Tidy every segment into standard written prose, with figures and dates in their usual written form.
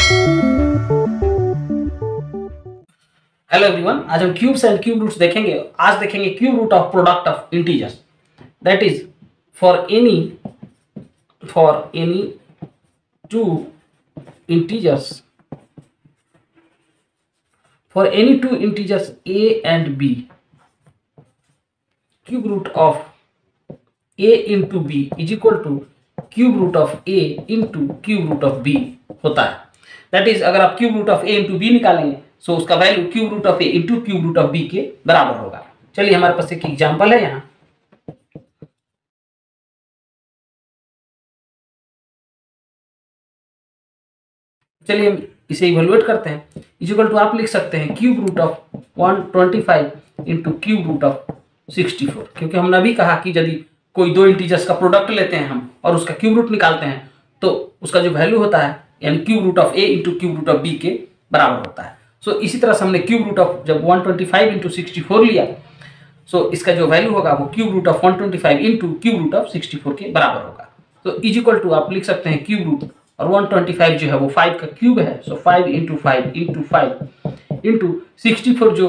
Hello everyone, आज हम cubes and cube roots देखेंगे। आज देखेंगे cube root of product of integers, that is for any two integers, for any two integers a and b, cube root of a into b is equal to cube root of a into cube root of b होता है। That is अगर आप cube root of a into b निकालेंगे so उसका value cube root of a into cube root of b के बराबर होगा। चलिए हमारे पास एक एग्जांपल है यहाँ। चलिए हम इसे इवेलुएट करते हैं। इक्वल टू आप लिख सकते हैं cube root of 125 into cube root of 64, क्योंकि हमने अभी कहा कि यदि कोई दो इंटीजर्स का प्रोडक्ट लेते हैं हम और उसका क्यूब रूट निकालते हैं तो उसका जो वैल्यू होता है यानी cube root of a into cube root of b के बराबर होता है। सो इसी तरह से हमने क्यूब रूट ऑफ जब 125 इंटू 64 लिया सो इसका जो वैल्यू होगा वो cube root of 125 into cube root of 64 के बराबर होगा। तो इज इक्वल टू आप लिख सकते हैं क्यूब रूट और 125 जो है वो 5 का क्यूब है, सो 5 इंटू 5 इंटू 5 इंटू 64 जो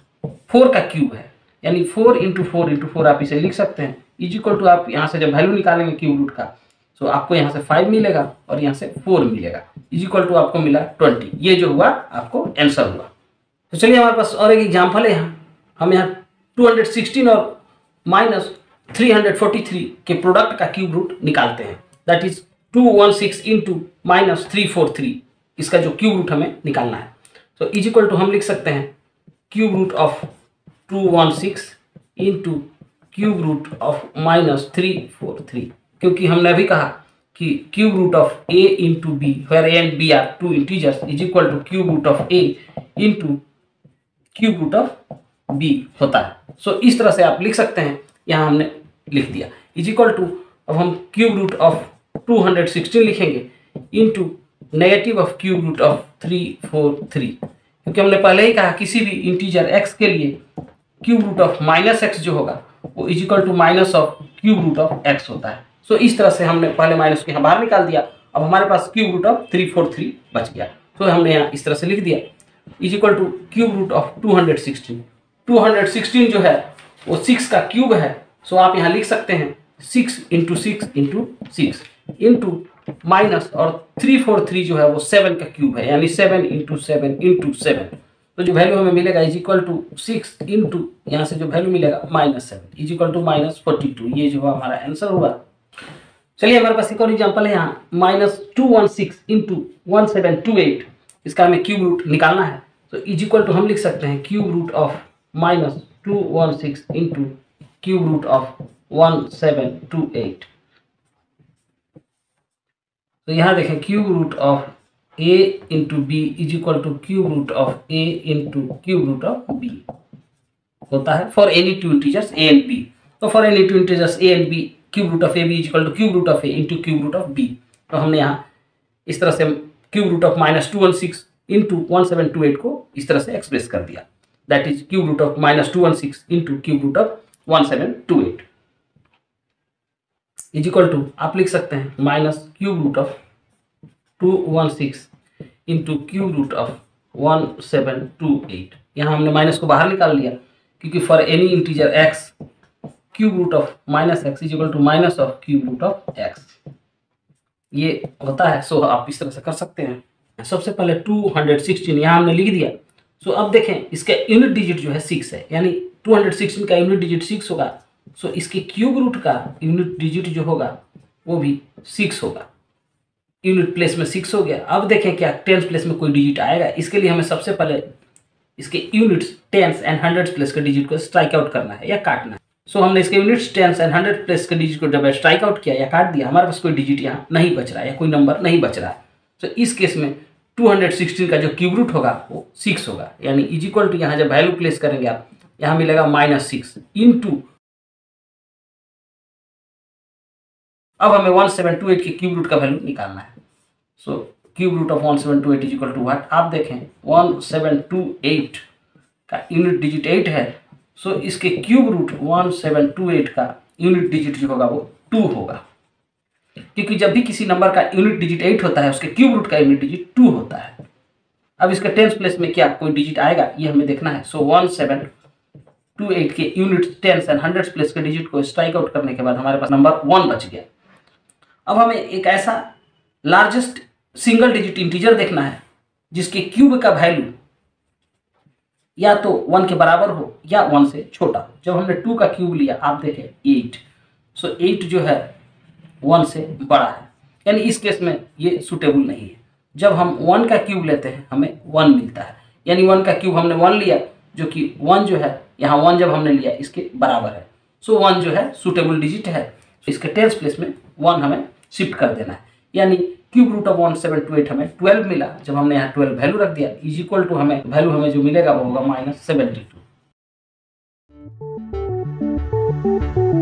4 का क्यूब है यानी 4 इंटू 4 इंटू 4 आप इसे लिख सकते हैं। इज इक्वल टू आप यहाँ से जब वैल्यू निकालेंगे क्यूब रूट का सो आपको यहाँ से 5 मिलेगा और यहाँ से 4 मिलेगा। इज इक्वल टू आपको मिला 20। ये जो हुआ आपको आंसर हुआ। तो चलिए हमारे पास और एक एग्जाम्पल है। यहाँ हम यहाँ 216 और माइनस 343 के प्रोडक्ट का क्यूब रूट निकालते हैं। दैट इज 216 इंटू माइनस 343, इसका जो क्यूब रूट हमें निकालना है। तो इज इक्वल टू हम लिख सकते हैं cube root of 216 into cube root of minus 343, क्योंकि हमने अभी कहा कि cube root of a into B where a and b are two integers is equal to cube root of a into cube root of b होता है। सो इस तरह से आप लिख सकते हैं। यहाँ हमने लिख दिया इज इक्वल टू, अब हम क्यूब रूट ऑफ 216 लिखेंगे into negative of cube root of 343, क्योंकि हमने पहले ही कहा किसी भी इंटीजर x के लिए cube root of minus X जो होगा वो is equal to minus of cube root of x होता है। सो इस तरह से हमने पहले माइनस को यहाँ बाहर निकाल दिया। अब हमारे पास क्यूब रूट ऑफ 343 बच गया। तो हमने यहाँ इस तरह से लिख दिया is equal to cube root of 216। 216 जो है वो 6 का क्यूब है। सो आप यहाँ लिख सकते हैं 6 इंटू 6 इंटू 6 इंटू माइनस और 343 जो है वो 7 का क्यूब है यानी 7 इंटू 7 इंटू 7। तो जो वैल्यू हमें मिलेगा इज इक्वल टू 6 इंटू यहाँ से जो वैल्यू मिलेगा -7 इज इक्वल टू -42। ये जो हमारा आंसर हुआ। चलिए हमारे पास एक और एग्जाम्पल है यहाँ -216 इंटू 1728, इसका हमें क्यूब रूट निकालना है। तो इज इक्वल टू हम लिख सकते हैं cube root of -216 into cube root of 1728। तो यहाँ देखें cube root of a into B is equal to cube root of a into cube root of b होता है for any two integers a and b। तो for any two integers a and b cube root of a b is equal to cube root of a into cube root of b। तो हमने यहाँ इस तरह से cube root of -216 into 1728 को इस तरह से एक्सप्रेस कर दिया। That is cube root of -216 into cube root of 1728 is equal to आप लिख सकते हैं minus cube root of 216 into cube root of 1728। यहाँ हमने माइनस को बाहर निकाल लिया क्योंकि for any integer x cube root of -x is equal to minus of cube root of x ये होता है। सो आप इस तरह से कर सकते हैं। सबसे पहले 216 यहाँ हमने लिख दिया। सो अब देखें इसका यूनिट डिजिट जो है 6 है यानी 216 का यूनिट डिजिट 6 होगा। सो इसके क्यूब रूट का यूनिट डिजिट जो होगा वो भी 6 होगा। यूनिट प्लेस में 6 हो गया। अब देखें क्या टेंस प्लेस में कोई डिजिट आएगा। इसके लिए हमें सबसे पहले इसके units tens and hundreds place के डिजिट को स्ट्राइक आउट करना है या काटना है। सो हमने इसके units tens and hundred place के डिजिट को जब स्ट्राइक आउट किया या काट दिया, हमारे पास कोई डिजिट यहाँ नहीं बच रहा है या कोई नंबर नहीं बच रहा है। तो इस केस में 216 का जो क्यूब रूट होगा वो 6 होगा यानी इज इक्वल टू यहाँ जब वैल्यू प्लेस करेंगे आप यहाँ मिलेगा -6 इंटू, अब हमें 1728 के क्यूब रूट का वैल्यू निकालना है। So cube root of 1728 is equal to what, आप देखें 1728 का यूनिट डिजिट 8 है। सो इसके क्यूब रूट 1728 का यूनिट डिजिट जो होगा वो 2 होगा। क्योंकि जब भी किसी नंबर का यूनिट डिजिट 8 होता है उसके क्यूब रूट का यूनिट डिजिट 2 होता है। अब इसका टेंस प्लेस में क्या कोई डिजिट आएगा ये हमें देखना है। सो 1728 के unit, tens and hundreds place के डिजिट को स्ट्राइक आउट करने के बाद हमारे पास नंबर 1 बच गया। अब हमें एक ऐसा लार्जेस्ट सिंगल डिजिट इंटीजर देखना है जिसके क्यूब का वैल्यू या तो 1 के बराबर हो या 1 से छोटा हो। जब हमने 2 का क्यूब लिया आप देखें 8, सो 8 जो है 1 से बड़ा है, यानी इस केस में ये सूटेबल नहीं है। जब हम 1 का क्यूब लेते हैं हमें 1 मिलता है, यानी 1 का क्यूब हमने 1 लिया जो कि 1 जो है यहाँ 1 जब हमने लिया इसके बराबर है। सो 1 जो है सूटेबल डिजिट है, इसके टेंस प्लेस में 1 हमें शिफ्ट कर देना है, यानी क्यूब रूट ऑफ 1728 हमें 12 मिला। जब हमने यहाँ 12 वैल्यू रख दिया इज इक्वल टू हमें वैल्यू हमें जो मिलेगा वो होगा -72।